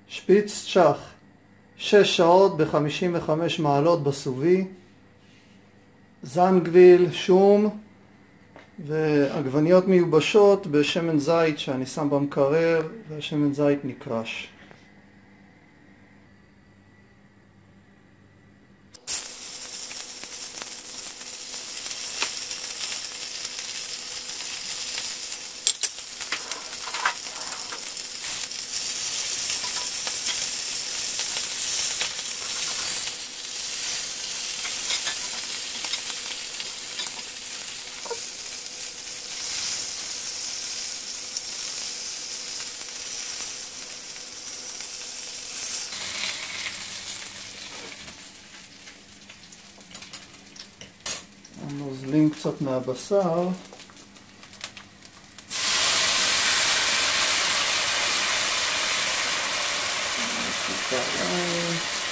שפיץ צ'ח 6 שעות ב-55 מעלות בסובי, זנגוויל, שום ועגבניות מיובשות בשמן זית שאני שם במקרר, והשמן זית נקרש. נוזלים קצת מהבשר. טיפה מים.